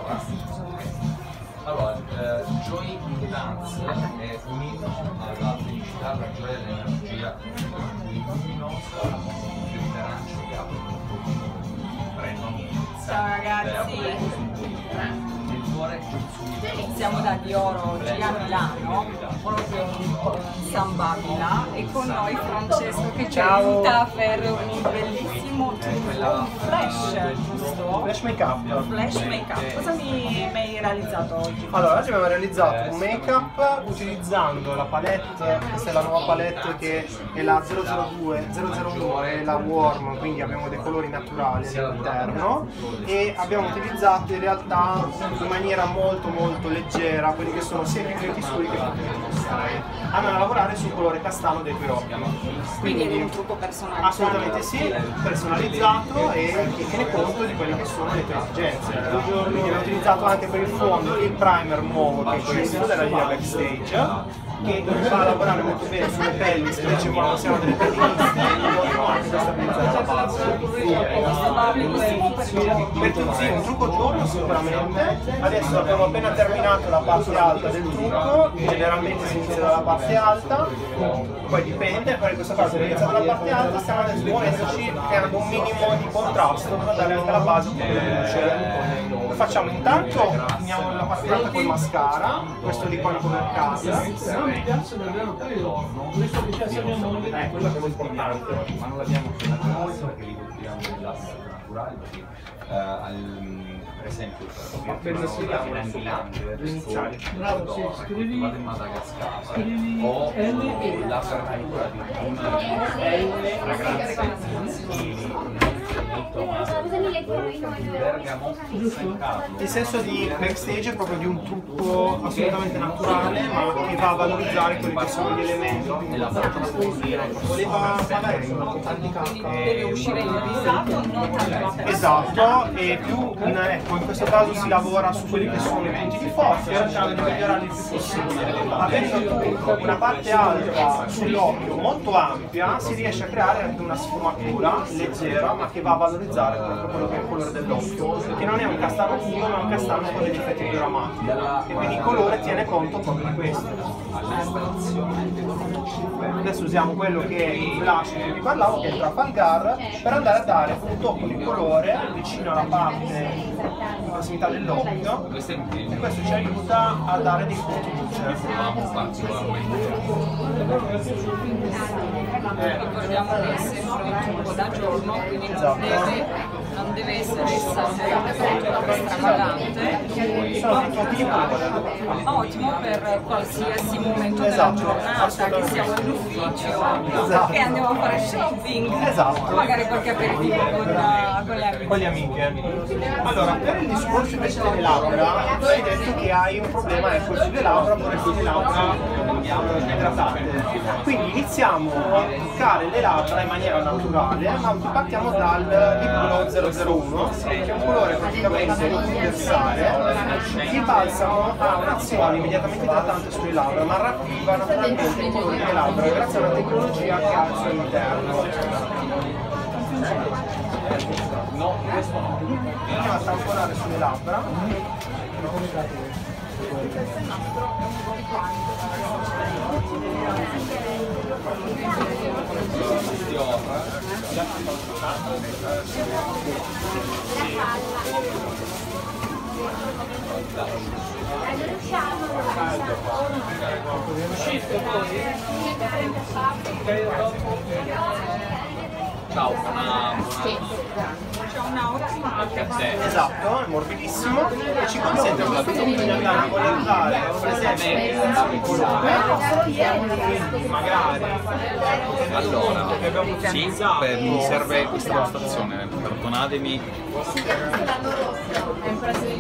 Allora, Joy in Dance è un inno alla felicità, alla gioia e all'energia, quindi luminosa, di un arancio che apre un pochino, prendono. Ciao ragazzi! Siamo da Dioro oggi a Milano, proprio in San Babila, e con noi Francesco che ci aiuta per un bellissimo trucco flash, giusto? Flash make-up. Flash make-up. Cosa mi hai realizzato oggi? Allora, oggi abbiamo realizzato un make-up utilizzando la palette, questa è la nuova palette che è la 002, 001 e la Warm, quindi abbiamo dei colori naturali all'interno, e abbiamo utilizzato in realtà in maniera molto leggera quelli che sono sia i pigmenti scuri che i pigmenti scuri. Andando a lavorare sul colore castano dei tuoi occhi. Quindi è un trucco personalizzato? Assolutamente sì, personalizzato e che tiene conto di quelle che sono le tue esigenze. Quindi abbiamo utilizzato anche per il fondo il primer nuovo che è questo della linea Backstage, che va a lavorare molto bene sulle pelli, specie quando siamo delle pelli miste, anche per stabilizzare la base. Per tutti un trucco giorno sicuramente. Adesso abbiamo appena terminato la parte alta del trucco, generalmente si inizia dalla parte alta, poi dipende, però in questo caso abbiamo iniziato dalla parte alta, stiamo adesso muovendoci creando un minimo di contrasto per dare anche alla base un po' di luce. Lo facciamo intanto, finiamo la parte alta col mascara, questo di iconico per casa. Mi piace davvero quello, questo che piace a mia moglie, Quello che è importante, ma non l'abbiamo fatto molto perché li copriamo dei lassi naturali, perché per esempio bravo, sì, scrivi vado in Madagascar scrivi o L la ferratura di una fragranze Il senso di Backstage è proprio di un trucco assolutamente naturale, ma che va a valorizzare quelli che sono gli elementi. Voleva magari Deve uscire il risato, non tanto. esatto, e più ecco, in questo caso si lavora su quelli che sono i punti di forza, cercando di migliorarli il più possibile. Avendo una parte alta sull'occhio molto ampia, si riesce a creare anche una sfumatura leggera, ma che va a valorizzare proprio quello che è il colore dell'occhio, che non è un castano puro, ma è un castano con degli effetti dramatici. E quindi il colore tiene conto proprio di questo. Adesso usiamo quello che è il blush di cui vi parlavo, che è il Trafalgar, per andare a dare un tocco di colore vicino alla parte in prossimità dell'occhio, e questo ci aiuta a dare dei punti di luce. Ricordiamo che è sempre un trucco da giorno, quindi non deve essere esageramente stravagante. Sono tutto piccolo. Ottimo per qualsiasi momento della giornata, che siamo in ufficio, che andiamo a fare shopping, magari qualche aperitivo con le amiche. Allora, per il discorso invece delle labbra, tu hai detto che hai un problema sulle labbra, vorresti le labbra idratate. Quindi iniziamo a toccare le labbra in maniera naturale, ma partiamo dal Lip Glow 001, che è un colore praticamente universale. Il balsamo ha un'azione immediatamente idratante sulle labbra, ma ravviva naturalmente il colore delle labbra grazie a una tecnologia che ha al suo interno. No, questo no. Andiamo a tamponare sulle labbra. Ciao, C'è una ottima Esatto, è morbidissimo e ci consente a questo punto di andare a colorizzare per esempio il colore, quindi magari allora, sì, mi serve questa postazione, perdonatemi.